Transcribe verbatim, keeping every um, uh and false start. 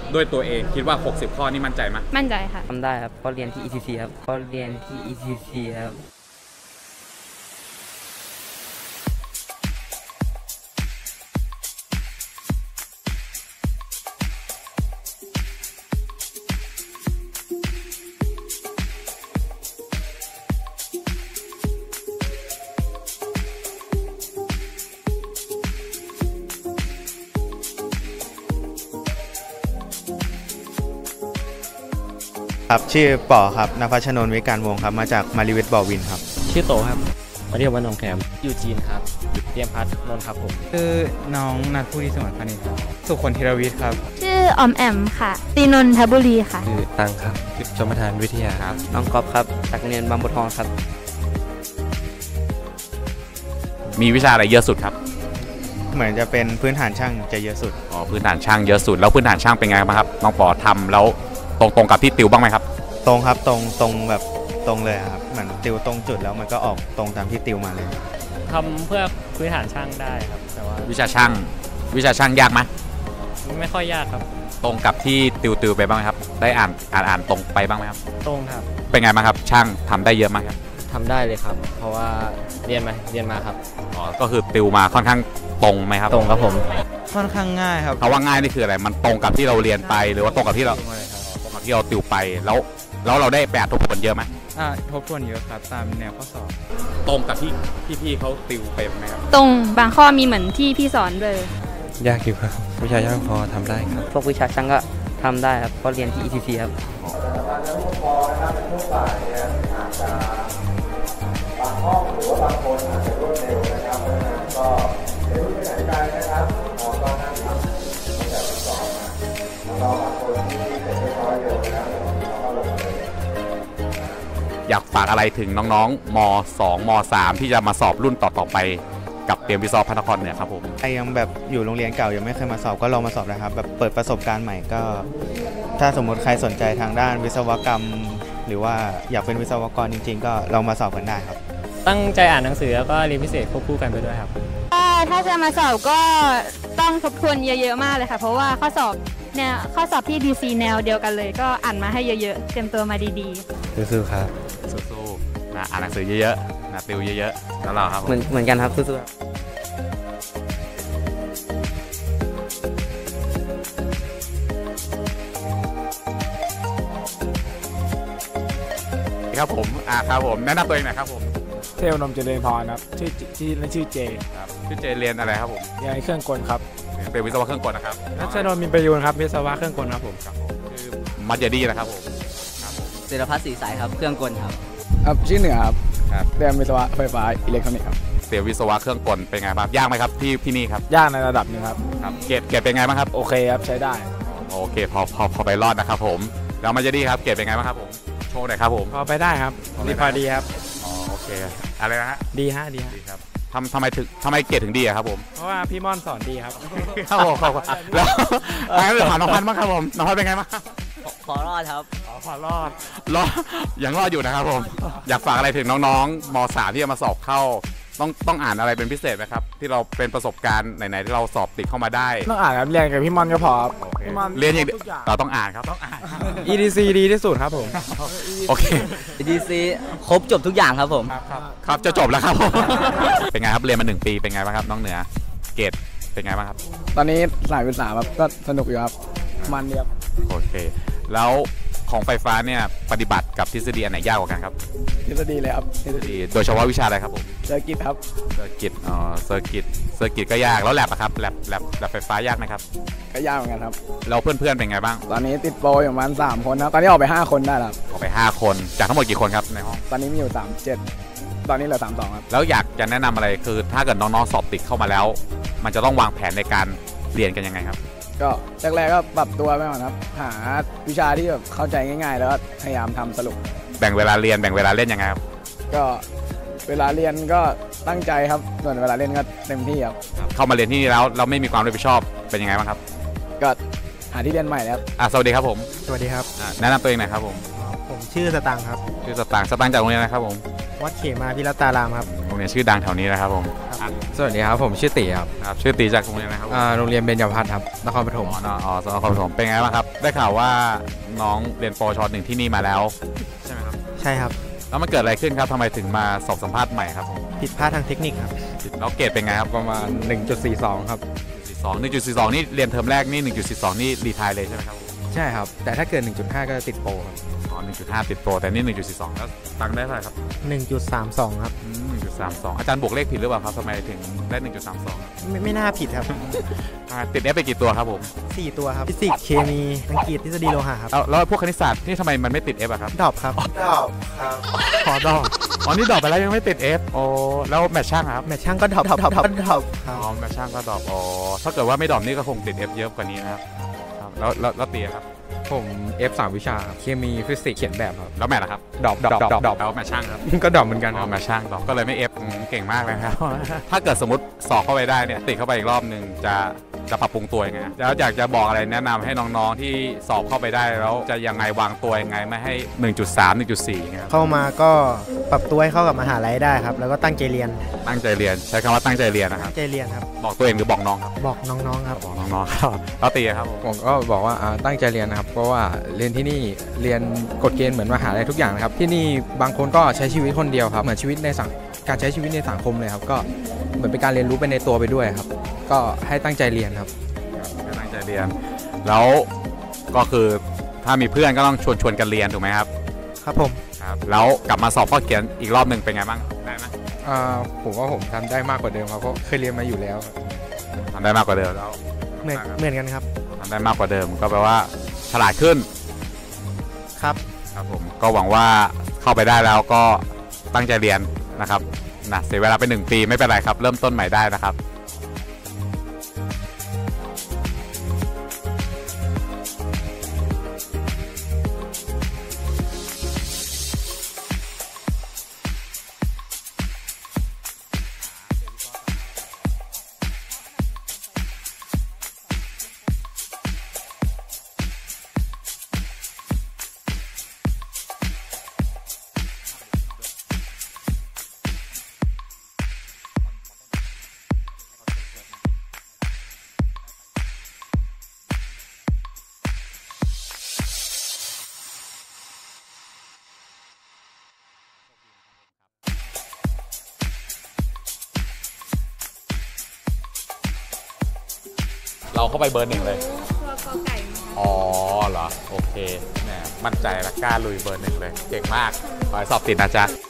ด้วยตัวเองคิดว่าหกสิบข้อนี่มั่นใจไหมมั่นใจค่ะทำได้ครับเพราะเรียนที่ อี ที ซี ครับเพราะเรียนที่ อี ที ซี ครับครับชื่อป๋อครับนภัชนนท์วิการวงศ์ครับมาจากมาริวิทย์บ่อวินครับชื่อโตครับมาเรียกว่าน้องแคมอยู่จีนครับเตรียมพัฒนนท์ครับผมคือน้องนัทผู้ดีสมัครพานิชครับสุขคนธีรวิทย์ครับชื่อออมแอมค่ะตีนนทบุรีค่ะชื่อตังครับชมทานวิทยาครับน้องก๊อฟครับจากเรียนบางบัวทองครับมีวิชาอะไรเยอะสุดครับเหมือนจะเป็นพื้นฐานช่างจะเยอะสุดอ๋อพื้นฐานช่างเยอะสุดแล้วพื้นฐานช่างเป็นไงบ้างครับน้องป๋อทำแล้วตรงตรงกับที่ติวบ้างไหมครับตรงครับตรงตรงแบบตรงเลยครับเหมือนติวตรงจุดแล้วมันก็ออกตรงตามที่ติวมาเลยทำเพื่อพื้นฐานช่างได้ครับแต่ว่าวิชาช่างวิชาช่างยากไหมไม่ค่อยยากครับตรงกับที่ติวติวไปบ้างไหมครับได้อ่านอ่านอ่านตรงไปบ้างไหมครับตรงครับเป็นไงบ้างครับช่างทำได้เยอะไหมครับทำได้เลยครับเพราะว่าเรียนมาเรียนมาครับอ๋อก็คือติวมาค่อนข้างตรงไหมครับตรงครับผมค่อนข้างง่ายครับเพราะว่าง่ายนี่คืออะไรมันตรงกับที่เราเรียนไปหรือว่าตรงกับที่เราตรงกับที่เราติวไปแล้วแล้วเราได้แบบทบทวนเยอะไหมอ่าทบทวนเยอะครับตามแนวข้อสอบตรงกับที่พี่ๆเขาติวไปไหมครับตรงบางข้อมีเหมือนที่พี่สอนเลยยากอยู่ครับวิชาช่างพอทำได้ครับพวกวิชาช่างก็ทำได้ครับเพราะเรียนที่ อี ที ซี ครับบางห้องหรือว่าบางคนอาจจะรวดเร็วนะครับก็เดี๋ยวไปไหนกันนะครับมองก็นั่งทำตั้งแต่วันสอบมาแล้วบางคนที่เสร็จเรียบร้อยเร็วนะครับเราก็ลงเลยอยากฝากอะไรถึงน้องๆม.สอง ม.สาม ที่จะมาสอบรุ่นต่อๆไปกับเตรียมวิศวะพระนครเนี่ยครับผมใครยังแบบอยู่โรงเรียนเก่ายังไม่เคยมาสอบก็ลองมาสอบนะครับแบบเปิดประสบการณ์ใหม่ก็ถ้าสมมติใครสนใจทางด้านวิศวกรรมหรือว่าอยากเป็นวิศวกรจริงๆก็ลองมาสอบกันได้ครับตั้งใจอ่านหนังสือแล้วก็เรียนพิเศษควบคู่กันไปด้วยครับถ้าจะมาสอบก็ต้องทบทวนเยอะๆมากเลยค่ะเพราะว่าข้อสอบเนี่ยข้อสอบที่ ดี ซี แนวเดียวกันเลยก็อ่านมาให้เยอะๆเตรียมตัวมาดีๆสู้ๆครับสู้ๆนะอ่านหนังสือเยอะๆนะติวเยอะๆแล้วเราครับเหมือนเหมือนกันครับสู้ๆครับผมอ่าครับผมแนะนำตัวเองหน่อยครับผมเทวนมเจริญพรครับชื่อที่เล่นชื่อเจครับชื่อเจเรียนอะไรครับผมเรียนเครื่องกลครับเป็นวิศวะเครื่องกลนะครับนัชนนท์มีประยูนครับวิศวะเครื่องกลครับผมครับผมคือมัจยดีนะครับผมครับศิลพัฒน์ศรีสายครับเครื่องกลครับครับชื่อเหนือครับครับเรียนวิศวะไฟฟ้าอิเล็กทรอนิกส์ครับเรียนวิศวะเครื่องกลเป็นไงบ้างยากไหมครับที่ที่นี่ครับยากในระดับนึงครับครับเกรดเกรดเป็นไงบ้างครับโอเคครับใช้ได้โอเคพอพอพอไปรอดนะครับผมแล้วมัจยดีครับเกรดเป็นไงบ้างครับผมโชว์หน่อยครับผมพอไปได้ครับดีพอดีครับอ๋อโอเคอะไรนะฮะดีฮะดีครับทำทำไมถึงทำไมเกรดถึงดีอะครับผมเพราะว่าพี่ม่อนสอนดีครับครับผมแล้วให้ไปถามน้องพันธ์บ้างครับผมน้องพันธ์เป็นไงบ้างขอรอดครับขอรอดรอดยังรอดอยู่นะครับผมอยากฝากอะไรถึงน้องๆม.สาม ที่จะมาสอบเข้าต้องต้องอ่านอะไรเป็นพิเศษไหมครับที่เราเป็นประสบการณ์ไหนๆที่เราสอบติดเข้ามาได้ต้องอ่านครับเรียนกับพี่ม่อนก็พอเรียนอย่างเราต้องอ่านครับต้องอ่านอี ที ซี ดีที่สุดครับผมโอเคอี ที ซี ครบจบทุกอย่างครับผมครับจะจบแล้วครับเป็นไงครับเรียนมาหนึ่งปีเป็นไงบ้างครับน้องเหนือเกรดเป็นไงบ้างครับตอนนี้สายวิชาครับก็สนุกอยู่ครับมันเรียบโอเคแล้วของไฟฟ้าเนี่ยปฏิบัติกับทฤษฎีอันไหนยากกว่ากันครับทฤษฎีเลยครับทฤษฎีโดยเฉพาะวิชาอะไรครับผมเซอร์กิตครับเซอร์กิตอ๋อเซอร์กิตเซอร์กิตก็ยากแล้วแลบอะครับแลบแลบแลบไฟฟ้ายากไหมครับก็ยากเหมือนกันครับแล้วเพื่อนๆเป็นไงบ้างตอนนี้ติดโปรอยู่ประมาณสามคนนะตอนนี้ออกไปห้าคนได้แล้วออกไปห้าคนจากทั้งหมดกี่คนครับในห้องตอนนี้มีอยู่สามเจ็ดตอนนี้เหลือสามสองครับแล้วอยากจะแนะนำอะไรคือถ้าเกิดน้องๆสอบติดเข้ามาแล้วมันจะต้องวางแผนในการเรียนกันยังไงครับก็แรกๆก็ปรับตัวไปก่อนครับหาวิชาที่แบบเข้าใจง่ายๆแล้วพยายามทำสรุปแบ่งเวลาเรียนแบ่งเวลาเล่นยังไงครับก็เวลาเรียนก็ตั้งใจครับส่วนเวลาเล่นก็เต็มที่ครับเข้ามาเรียนที่นี่แล้วเราไม่มีความรับผิดชอบเป็นยังไงบ้างครับก็หาที่เรียนใหม่แล้วอ่ะสวัสดีครับผมสวัสดีครับแนะนำตัวเองหน่อยครับผมผมชื่อสตังค์ครับชื่อสตางค์สตางค์จากโรงเรียนอะไรครับผมวัดเขมาพิรัตารามครับโรงเรียนชื่อดังแถวนี้นะครับผมอ่ะสวัสดีครับผมชื่อตีครับครับชื่อตีจากโรงเรียนอะไรครับผมอ่าโรงเรียนเบญจพัฒน์ครับนครปฐมอ๋ออ๋อสนครปฐมเป็นไงบ้างครับได้ข่าวว่าน้องเรียนปวชหนึ่งที่นี่มาแล้วใช่ไหมครับใช่ครับแล้วมันเกิดอะไรขึ้นครับทำไมถึงมาสอบสัมภาษณ์ใหม่ครับผมผิดพลาดทางเทคนิคครับแล้วเกรดเป็นไงครับประมาณ หนึ่งจุดสี่สอง ครับสอง หนึ่งจุดสี่สอง นี่เรียนเทอมแรกนี่ หนึ่งจุดสี่สอง นี่รีไทายเลยใช่ไหมครับใช่ครับ แต่ถ้าเกิด หนึ่งจุดห้า ก็จะติดโปรครับอ๋อ หนึ่งจุดห้า ติดโปรแต่นี่ หนึ่งจุดสี่สอง แล้วตังค์ได้เท่าไหร่ครับหนึ่งจุดสามสอง ครับอืม หนึ่งจุดสามสอง อาจารย์บวกเลขผิดหรือเปล่าครับทำไมถึงได้ หนึ่งจุดสามสองไม่ไม่น่าผิดครับอ่าติด F ไปกี่ตัวครับผมสี่ตัวครับ ฟิสิกส์เคมีอังกฤษทฤษฎีโลหะครับแล้วแล้วพวกคณิตศาสตร์นี่ทำไมมันไม่ติด F อะครับดรอปครับดอบครับขอดรอปอ๋อ นี่ดรอปไปแล้วยังไม่ติด F โอ้แล้วแมทช่างอะครับแมทช่างก็ดรอปดรอปดรอปดรอปคอ๋รับอ แมทช่างก็ดรอปอ๋อ ถ้าเกิดว่าไม่ดรอปนี่ก็คงติด F เยอะกว่านี้นะครับครับแล้วแล้วแล้วตีอะครับผม F สาม วิชาครับเคมีฟิสิกส์เขียนแบบครับแล้วแมทอะครับดรอปดรอปดรอปดรอปแล้วแมทช่างครับก็ดรอปเหมือนกันอ๋คอรับแมทช่างดรอปก็เลยไม่ F อืมเก่งมากเลยครับ ถ้าเกิดสมมติสอบเข้าไปได้เนี่ยติดเข้าไปอีกรอบหนึ่งจะจะปรับปรุงตัวยังไงแล้วอยากจะบอกอะไรแนะนำให้น้องๆที่สอบเข้าไปได้แล้วจะยังไงวางตัวยังไงไม่ให้ หนึ่งจุดสาม หนึ่งจุดสี่ อย่างเงี้ยครับเข้ามาก็ปรับตัวให้เข้ากับมหาลัยได้ครับ แล้วก็ตั้งใจเรียนตั้งใจเรียนใช้คำว่าตั้งใจเรียนนะครัตั้บงใจเรียนครับบอกตัวเองหรือบอกน้องครับบอกน้องๆครับบอกน้องๆครับแล้วตีอะครับผมผมก็บอกว่าอ่าตั้งใจเรียนนะครับ เพราะว่าเรียนที่นี่เรียนกฎเกณฑ์เหมือนมหาลัยทุกอย่างนะครับ ที่นี่บางคนก็ใช้ชีวิตคนเดียวครับ เหมือนชีวิตในสังการใช้ชีวิตในสังคมเลยครับ ก็เหมือนเป็นการเรียนรู้ไปในตัวไปด้วยครับ ก็ให้ตั้งใจเรียนครับก็ตั้งใจเรียนแล้วก็คือถ้ามีเพื่อนก็ต้องชวนชวนกันเรียนถูกไหมครับครับผมครับแล้วกลับมาสอบข้อเขียนอีกรอบหนึ่งเป็นไงบ้างได้ไหมอ่าผมว่าผมทำได้มากกว่าเดิมครับเพราะเคยเรียนมาอยู่แล้วครับทำได้มากกว่าเดิมแล้วเหมือนเหมือนกันครับทำได้มากกว่าเดิมก็แปลว่าฉลาดขึ้นครับครับผมก็หวังว่าเข้าไปได้แล้วก็ตั้งใจเรียนนะครับนะเสียเวลาไปหนึ่งปีไม่เป็นไรครับ เริ่มต้นใหม่ได้นะครับเราเข้าไปเบอร์หนึ่งเลยอ๋อเหรอโอเคแหมมั่นใจและกล้าลุยเบอร์หนึ่งเลยเก่งมากขอให้สอบติดนะจ๊ะ